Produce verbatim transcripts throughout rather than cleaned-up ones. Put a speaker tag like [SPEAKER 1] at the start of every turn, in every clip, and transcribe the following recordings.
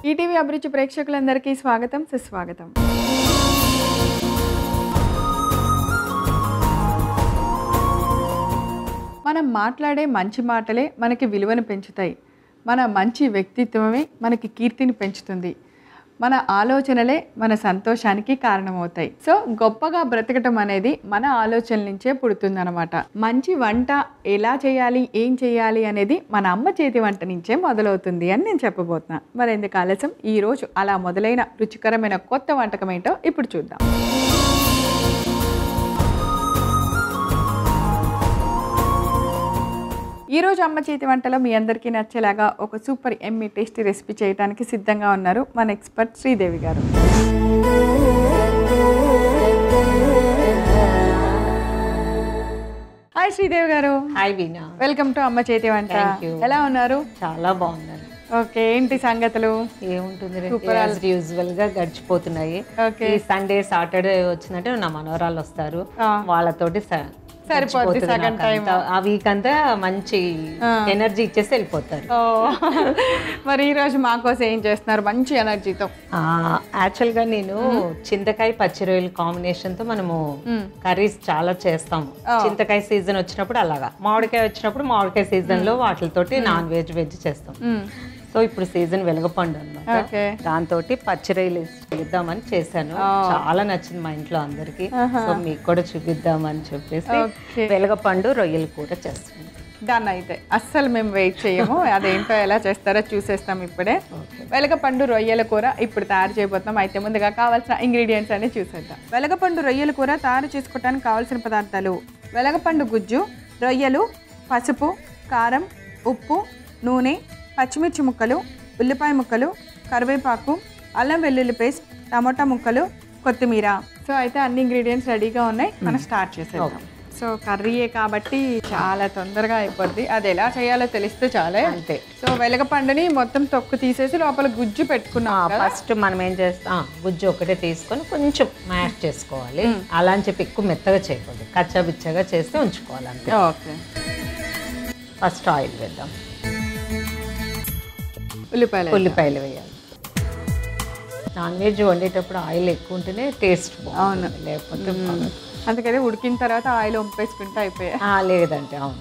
[SPEAKER 1] ETV అభిరుచి ప్రేక్షకులందరికీ స్వాగతం సుస్వాగతం. మనం మాట్లాడే మంచి మాటలే మనకి విలువను పెంచుతాయి. మన మంచి వ్యక్తిత్వమే మనకి కీర్తిని పెంచుతుంది. మన ఆలోచనలే మన సంతోషానికి కారణమవుతాయి. సో గొప్పగా బ్రతకటం అనేది మన ఆలోచనల నుంచే పుడుతుందన్నమాట. మంచి వంట ఎలా చేయాలి, ఏం చేయాలి అనేది మన అమ్మ చేతి వంట నుంచే మొదలవుతుంది అని నేను చెప్పబోతున్నా. మరి ఎందుకు ఆలస్యం, ఈరోజు అలా మొదలైన రుచికరమైన కొత్త వంటకం ఏంటో ఇప్పుడు చూద్దాం. ఈరోజు అమ్మ చేతి వంటలో మీ అందరికీ నచ్చేలాగా ఒక సూపర్ ఎమ్మీ టేస్టీ రెసిపీ చేయడానికి సిద్ధంగా ఉన్నారు మన ఎక్స్పర్ట్ శ్రీదేవి గారు. హాయ్ శ్రీదేవి గారు.
[SPEAKER 2] Hi veena.
[SPEAKER 1] వెల్కమ్ టు అమ్మ చేతి వంట. ఎలా ఉన్నారు?
[SPEAKER 2] చాలా బాగున్నారు.
[SPEAKER 1] ఓకే, ఏంటి సంగతులు?
[SPEAKER 2] ఏముంటుంది, యూజువల్ గా గడిచిపోతున్నాయి.
[SPEAKER 1] ఓకే,
[SPEAKER 2] సండే సాటర్డే వచ్చినట్టు నా మనవరాలు వస్తారు, వాళ్ళతోటి
[SPEAKER 1] సరిపోతుంది సగం టైం.
[SPEAKER 2] ఆ వీక్ అంతా మంచి ఎనర్జీ ఇచ్చేసి వెళ్ళిపోతారు.
[SPEAKER 1] మరి ఈ రోజు మాకోసం ఏం చేస్తున్నారు మంచి ఎనర్జీతో?
[SPEAKER 2] యాక్చువల్ గా నేను చింతకాయ పచ్చి రొయ్యల కాంబినేషన్ తో మనము కర్రీస్ చాలా చేస్తాము. చింతకాయ సీజన్ వచ్చినప్పుడు అలాగా, మామిడికాయ వచ్చినప్పుడు మామిడికాయ సీజన్ లో వాటితోటి నాన్ వెజ్ వెజ్ చేస్తాం. సో ఇప్పుడు సీజన్ వెలగపండు అన్నమాట, దాంతో పచ్చి రొయ్యలు చేద్దామని చేశాను. చాలా నచ్చింది మా ఇంట్లో అందరికి. సో మీకు కూడా చూపిద్దామని చెప్పేసి వెలగపండు రొయ్యల కూర చేస్తాను.
[SPEAKER 1] దాన్ని అయితే అస్సలు మేము వెయిట్ చేయము, అదేంటో ఎలా చేస్తారో చూసేస్తాం ఇప్పుడే. వెలగపండు రొయ్యల కూర ఇప్పుడు తయారు చేయబోతున్నాం. అయితే ముందుగా కావాల్సిన ఇంగ్రీడియంట్స్ అన్ని చూసేద్దాం. వెలగపండు రొయ్యల కూర తయారు చేసుకోవడానికి కావాల్సిన పదార్థాలు: వెలగపండు గుజ్జు, రొయ్యలు, పసుపు, కారం, ఉప్పు, నూనె, పచ్చిమిర్చి ముక్కలు, ఉల్లిపాయ ముక్కలు, కరివేపాకు, అల్లం వెల్లుల్లి పేస్ట్, టమాటా ముక్కలు, కొత్తిమీర. సో అయితే అన్ని ఇంగ్రీడియంట్స్ రెడీగా ఉన్నాయి, మనం స్టార్ట్ చేసేద్దాం. సో కర్రీయే కాబట్టి చాలా తొందరగా అయిపోద్ది. అది ఎలా చేయాలో తెలిస్తే చాలే.
[SPEAKER 2] అంతే.
[SPEAKER 1] సో వెలగపండుని మొత్తం తొక్కు తీసేసి లోపల గుజ్జు పెట్టుకున్నాం.
[SPEAKER 2] ఫస్ట్ మనం ఏం చేస్తాం, గుజ్జు ఒకటే తీసుకొని కొంచెం మ్యాష్ చేసుకోవాలి. అలా అని చెప్పి ఎక్కువ మెత్తగా చేయకూడదు, కచ్చాబిచ్చగా చేస్తే ఉంచుకోవాలి అంతే.
[SPEAKER 1] ఓకే,
[SPEAKER 2] ఫస్ట్ ఆయిల్ వేద్దాం.
[SPEAKER 1] ఉల్లిపాయలు
[SPEAKER 2] ఉల్లిపాయలు వేయాలి. నాన్ వెజ్ వండేటప్పుడు ఆయిల్ ఎక్కువ ఉంటేనే టేస్ట్ బాగుంది, లేకపోతే
[SPEAKER 1] అందుకని ఉడికిన తర్వాత ఆయిల్ వంపేసుకుంటే అయిపోయాయి.
[SPEAKER 2] లేదంటే అవును.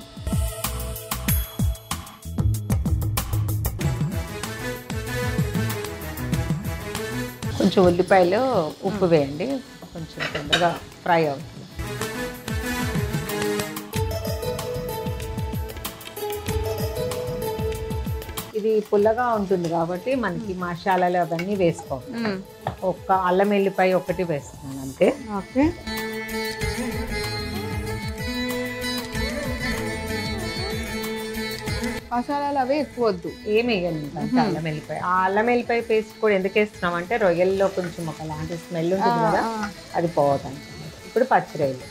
[SPEAKER 2] కొంచెం ఉల్లిపాయలు ఉప్పు వేయండి, కొంచెం తొందరగా ఫ్రై అవుతుంది. ఇది పుల్లగా ఉంటుంది కాబట్టి మనకి మసాలాలు అవన్నీ వేసుకోవాలి. ఒక్క అల్లం వెల్లిపాయ ఒకటి వేస్తున్నాను అంతే.
[SPEAKER 1] ఓకే, మసాలాలు అవి ఎక్కువ వద్దు,
[SPEAKER 2] ఏమి వేయాలి అంటే అల్లం వెల్లిపాయ. ఆ అల్లం వెల్లిపాయ పేస్ట్ కూడా ఎందుకు వేస్తున్నాం అంటే రొయ్యల్లో కొంచెం ఒకలాంటి స్మెల్ ఉంటుంది కదా, అది పోవద్దు. ఇప్పుడు పచ్చి రొయ్యలు.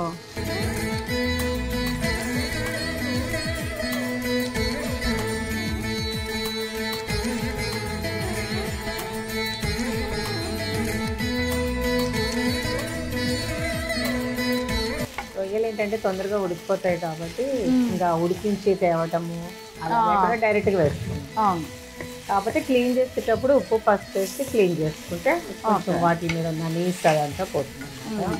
[SPEAKER 2] రొయ్యలు ఏంటంటే తొందరగా ఉడికిపోతాయి కాబట్టి ఇంకా ఉడికించి తేవటము అలా కూడా డైరెక్ట్గా వేసుకుంటాం. కాకపోతే క్లీన్ చేసేటప్పుడు ఉప్పు పసుపు వేసి క్లీన్ చేసుకుంటే కొంచెం వాటి మీద ఉన్న నీస్ అదంతా పోతుంది అన్నమాట.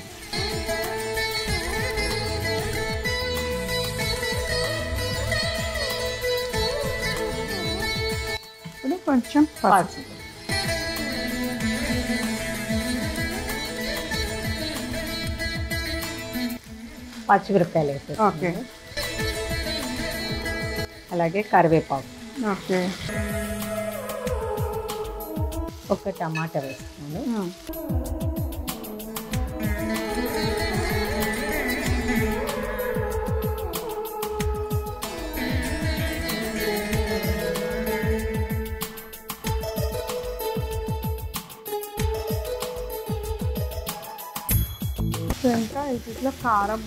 [SPEAKER 1] ఇప్పుడు కొంచెం పసుపు,
[SPEAKER 2] పచ్చిమిరపకాయలు వేసేసి, అలాగే కరివేపాకు,
[SPEAKER 1] ఓకే,
[SPEAKER 2] ఒక టమాటా వేస్తున్నాను.
[SPEAKER 1] ఇంకా ఇట్లా కారం.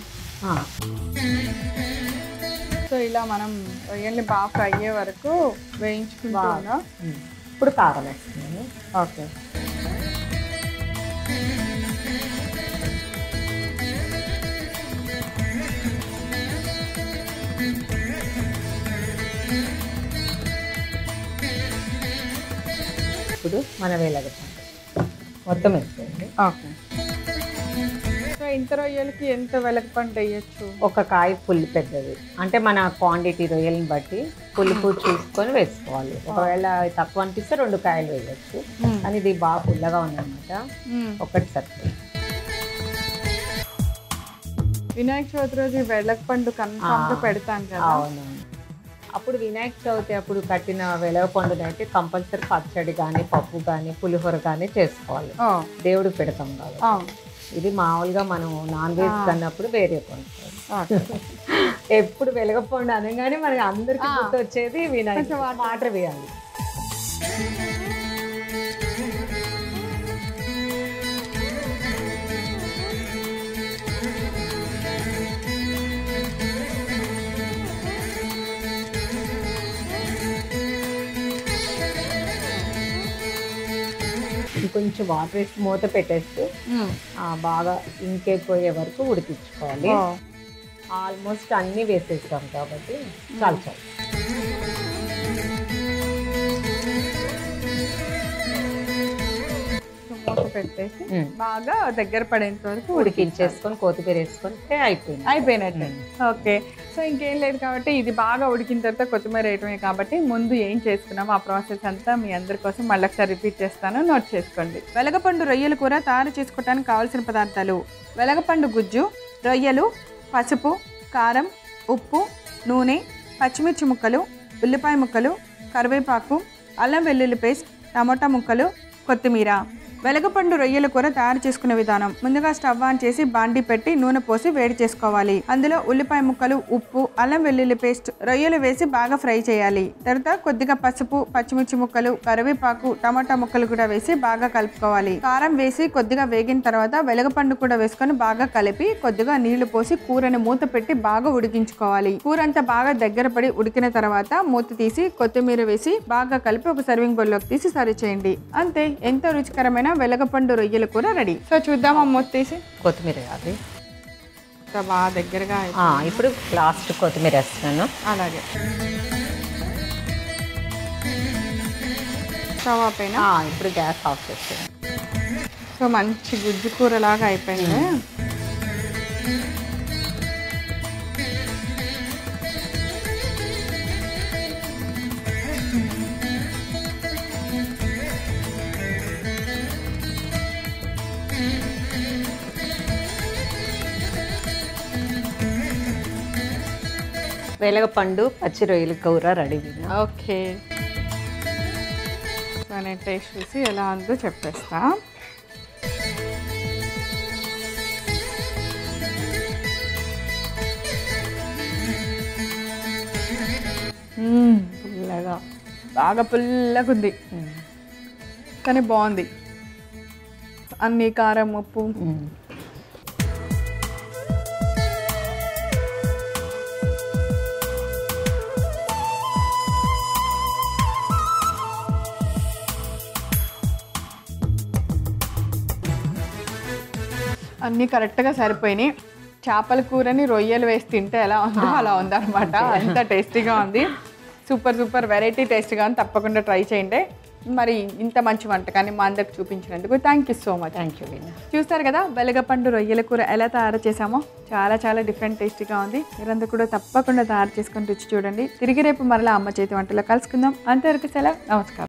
[SPEAKER 1] సో ఇలా మనం రొయ్యల్ని బాగా ఫ్రై అయ్యే వరకు వేయించుకుంటా.
[SPEAKER 2] ఇప్పుడు కారం వేస్తున్నాను.
[SPEAKER 1] ఓకే,
[SPEAKER 2] ఇప్పుడు మన వెలగపండు మొత్తం వేసేయండి.
[SPEAKER 1] ఓకే. సో ఇంత రొయ్యలకి ఎంత వెలగపండు వేయచ్చు?
[SPEAKER 2] ఒక కాయ పుల్లి పెద్దది, అంటే మన క్వాంటిటీ రొయ్యలను బట్టి పులుపు చూసుకొని వేసుకోవాలి. ఒకవేళ తక్కువ అనిపిస్తే రెండు కాయలు వేయచ్చు, కానీ ఇది బాగా పుల్లగా ఉందన్నమాట, ఒకటి సరిపోతుంది.
[SPEAKER 1] వినాయక చవితి రోజు వెలగపండు కన్ఫామ్గా పెడతాం కదా.
[SPEAKER 2] అవునవును. అప్పుడు వినాయక చవితి అప్పుడు కట్టిన వెలగపండుని అయితే కంపల్సరీ పచ్చడి కానీ పప్పు కానీ పులిహోర కానీ చేసుకోవాలి, దేవుడికి పెడతాం కాబట్టి. ఇది మామూలుగా మనం నాన్ వెజ్ కన్నప్పుడు వేరే పండు. ఎప్పుడు వెలగపండు అనగానే మనకి అందరికి గుర్తు వచ్చేది వినాయక వాటర్ వేయాలి. కొంచెం వాటర్ వేసి మూత పెట్టేస్తూ బాగా ఇంకేపోయే వరకు ఉడికించుకోవాలి. ఆల్మోస్ట్ అన్నీ వేసేస్తాం కాబట్టి చాలు చాలు.
[SPEAKER 1] మూత పెట్టేసి బాగా దగ్గర పడేంత వరకు
[SPEAKER 2] ఉడికించేసుకొని కొత్తిమీర వేసుకొని అయిపోయింది
[SPEAKER 1] అయిపోయినట్టు. ఓకే. సో ఇంకేం లేదు కాబట్టి ఇది బాగా ఉడికిన తర్వాత కొత్తిమీర వేయటమే కాబట్టి ముందు ఏం చేసుకున్నామో ఆ ప్రాసెస్ అంతా మీ అందరి కోసం మళ్ళీ ఒకసారి రిపీట్ చేస్తాను, నోట్ చేసుకోండి. వెలగపండు రొయ్యల కూర తయారు చేసుకోవడానికి కావాల్సిన పదార్థాలు: వెలగపండు గుజ్జు, రొయ్యలు, పసుపు, కారం, ఉప్పు, నూనె, పచ్చిమిర్చి ముక్కలు, ఉల్లిపాయ ముక్కలు, కరివేపాకు, అల్లం వెల్లుల్లి పేస్ట్, టమోటా ముక్కలు, కొత్తిమీర. వెలగపండు రొయ్యల కూర తయారు చేసుకునే విధానం: ముందుగా స్టవ్ ఆన్ చేసి బాండి పెట్టి నూనె పోసి వేడి చేసుకోవాలి. అందులో ఉల్లిపాయ ముక్కలు, ఉప్పు, అల్లం వెల్లుల్లి పేస్ట్, రొయ్యలు వేసి బాగా ఫ్రై చేయాలి. తర్వాత కొద్దిగా పసుపు, పచ్చిమిర్చి ముక్కలు, కరివేపాకు, టమాటా ముక్కలు కూడా వేసి బాగా కలుపుకోవాలి. కారం వేసి కొద్దిగా వేగిన తర్వాత వెలగపండు కూడా వేసుకొని బాగా కలిపి కొద్దిగా నీళ్లు పోసి కూరని మూత పెట్టి బాగా ఉడికించుకోవాలి. కూర అంతా బాగా దగ్గర పడి ఉడికిన తర్వాత మూత తీసి కొత్తిమీర వేసి బాగా కలిపి ఒక సర్వింగ్ బౌల్లోకి తీసి సర్వ్ చేయండి. అంతే, ఎంతో రుచికరమైన వెలగపండు రొయ్యల కూర రెడీ. సో చూద్దామా మూత తీసి.
[SPEAKER 2] కొత్తిమీర కాదు
[SPEAKER 1] బాగా దగ్గరగా.
[SPEAKER 2] ఇప్పుడు లాస్ట్ కొత్తిమీర వేస్తున్నాను.
[SPEAKER 1] అలాగే స్టవ్ పైన
[SPEAKER 2] ఇప్పుడు గ్యాస్ ఆఫ్ చేస్తాను.
[SPEAKER 1] సో మంచి గుజ్జు కూర లాగా అయిపోయింది.
[SPEAKER 2] వెలగపండు పచ్చి రొయ్యల కూర రెడీ.
[SPEAKER 1] ఓకే. సో నేను టేస్ట్ చూసి ఎలా ఉందో చెప్పేస్తా. పుల్లగా, బాగా పుల్లగా ఉంది కానీ బాగుంది. అన్ని కారం, ఉప్పు. అన్నీ కరెక్ట్గా సరిపోయినాయి. చేపల కూరని రొయ్యలు వేసి తింటే ఎలా ఉందో అలా ఉందన్నమాట. అంత టేస్టీగా ఉంది. సూపర్ సూపర్ వెరైటీ టేస్ట్గా ఉంది. తప్పకుండా ట్రై చేయండి. మరి ఇంత మంచి వంటకాన్ని మా అందరికి చూపించినందుకు thank you so much.
[SPEAKER 2] Thank you.
[SPEAKER 1] చూస్తారు కదా వెలగపండు రొయ్యల కూర ఎలా తయారు చేసామో. చాలా చాలా డిఫరెంట్ టేస్టీగా ఉంది. మీరందరూ కూడా తప్పకుండా తయారు చేసుకొని రుచి చూడండి. తిరిగి రేపు మరలా అమ్మ చేతి వంటలో కలుసుకుందాం. అంతవరకు సెలవు. నమస్కారం.